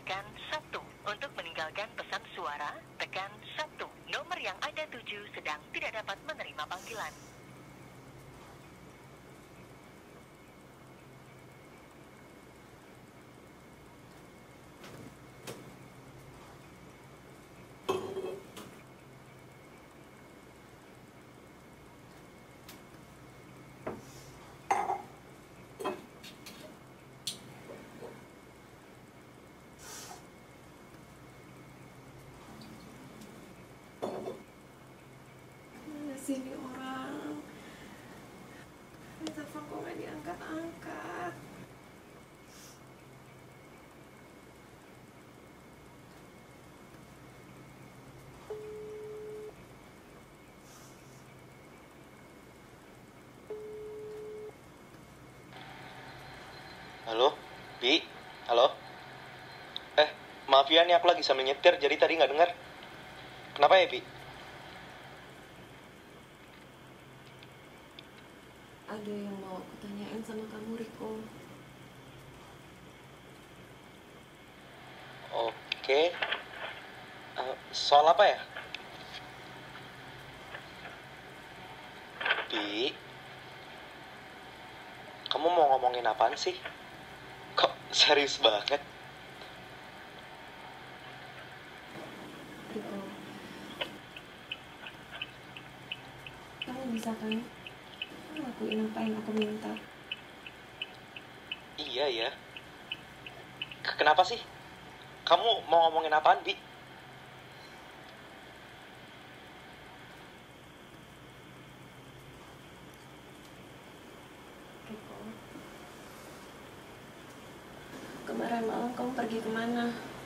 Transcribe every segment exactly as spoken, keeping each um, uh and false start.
tekan satu. Untuk meninggalkan pesan suara, tekan satu. Nomor yang ada tuju sedang tidak dapat menerima panggilan. Sini orang telepon kok gak diangkat-angkat. Halo, Bi, halo. Eh, maaf ya nih aku lagi sambil nyetir jadi tadi nggak dengar. Kenapa ya, Bi? Ada yang mau aku tanyain sama kamu, Riko. Oke. Eh, soal apa ya? Bi, kamu mau ngomongin apaan sih? Kok serius banget? Riko, kamu bisa kan lakuin apa yang aku minta? Iya ya. K- Kenapa sih? Kamu mau ngomongin apaan, Bi? Riko, kemarin malam kamu pergi kemana?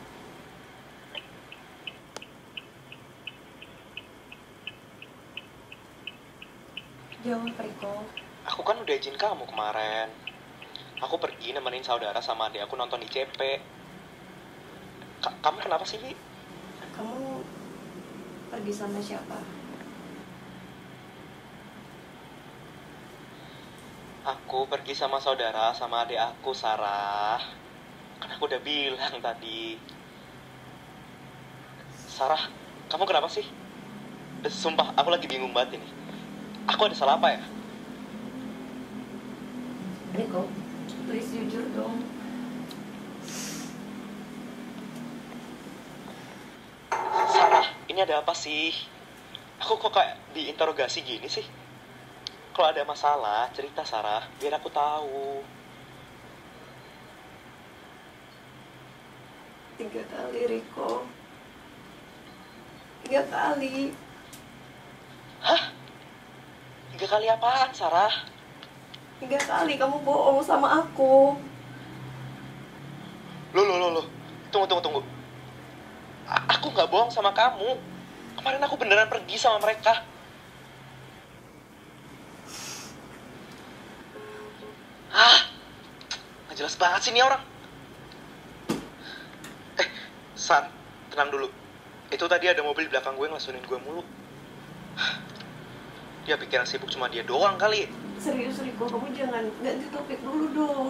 Jawab, Riko. Aku kan udah izin kamu kemarin. Aku pergi nemenin saudara sama adik aku nonton di C P. Ka- kamu kenapa sih, Bi? Kamu pergi sama siapa? Aku pergi sama saudara sama adik aku, Sarah. Kan aku udah bilang tadi. Sarah, kamu kenapa sih? Eh, Sumpah, aku lagi bingung banget ini. Aku ada salah apa ya? Riko, please jujur dong. Sarah, ini ada apa sih? Aku kok kayak diinterogasi gini sih? Kalau ada masalah, cerita Sarah, biar aku tahu. Tiga kali, Riko. Tiga kali. Hah? Tiga kali apaan, Sarah? Tiga kali kamu bohong sama aku. Loh, loh, loh, loh. Tunggu, tunggu, tunggu. A- aku nggak bohong sama kamu. Kemarin aku beneran pergi sama mereka. Ah, nggak jelas banget sih ini orang. Eh, San, tenang dulu. Itu tadi ada mobil di belakang gue ngelasunin gue mulu. Dia pikir yang sibuk cuma dia doang kali. Serius, Riko, kamu jangan ganti topik dulu dong.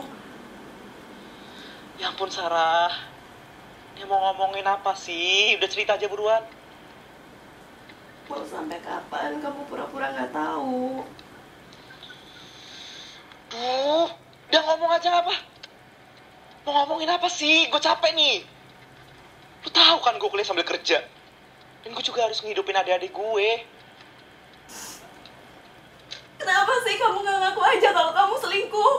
Ya ampun, Sarah. Dia mau ngomongin apa sih? Udah cerita aja buruan. Mau sampai kapan kamu pura-pura nggak tahu? Duh, udah ngomong aja apa? Mau ngomongin apa sih? Gue capek nih. Lu tahu kan gue kuliah sambil kerja. Dan gue juga harus ngehidupin adik-adik gue. Kenapa sih kamu nggak ngaku aja kalau kamu selingkuh?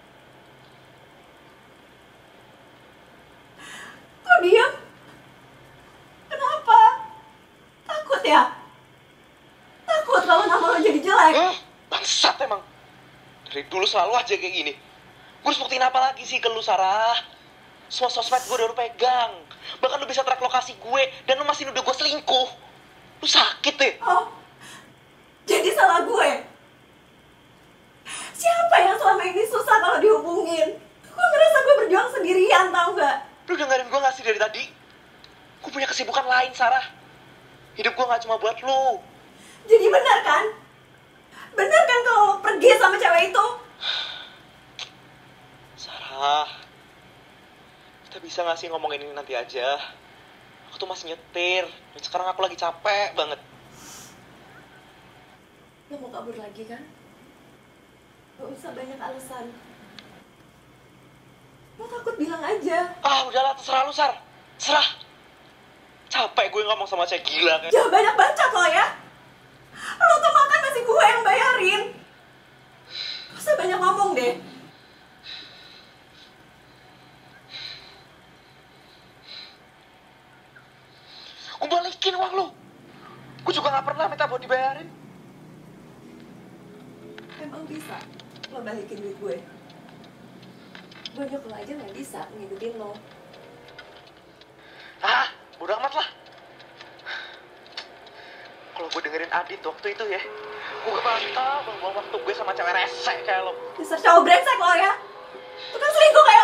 Kok diam? Kenapa? Takut ya? Takut kalau nama lo jadi jelek? Hmm, bangsat emang. Dari dulu selalu aja kayak gini. Gue harus buktiin apa lagi sih ke lu, Sarah? Semua sosmed gue udah lu pegang. Bahkan lu bisa track lokasi gue. Dan lu masih nuduh gue selingkuh. Lu sakit deh. Oh, jadi salah gue? Siapa yang selama ini susah kalau dihubungin? Gue ngerasa gue berjuang sendirian, tau gak? Lu dengerin gue gak sih dari tadi? Gue punya kesibukan lain, Sarah. Hidup gue gak cuma buat lu. Jadi benar kan? Benar kan kalau lo pergi sama cewek itu? Sarah, kita bisa bisa ngasih ngomongin ini nanti aja? Aku tuh masih nyetir, dan sekarang aku lagi capek banget. Lo mau kabur lagi kan? Gak usah banyak alasan. Lo takut bilang aja. Ah, udahlah, terserah lu, Sar. Serah. Capek gue ngomong sama cewek gila kayak. Jangan banyak bacot lo ya. Lo tuh makan masih gue yang bayarin. Gak usah banyak ngomong deh. Gue balikin uang lu. Gue juga gak pernah minta buat dibayarin. Emang bisa lo balikin duit gue? Banyak lo aja gak bisa ngikutin lo. Ah, bodo amat lah. Kalau gue dengerin Adit waktu itu ya, gue gak bakal buang waktu gue sama cewek resek kayak lo. Dasar cowok brengsek lo ya. Tukang selingkuh kayak